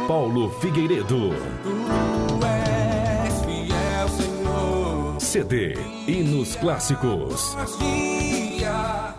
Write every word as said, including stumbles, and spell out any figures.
Paulo Figueiredo. Tu és fiel, Senhor. C D Hinos Clássicos. Dia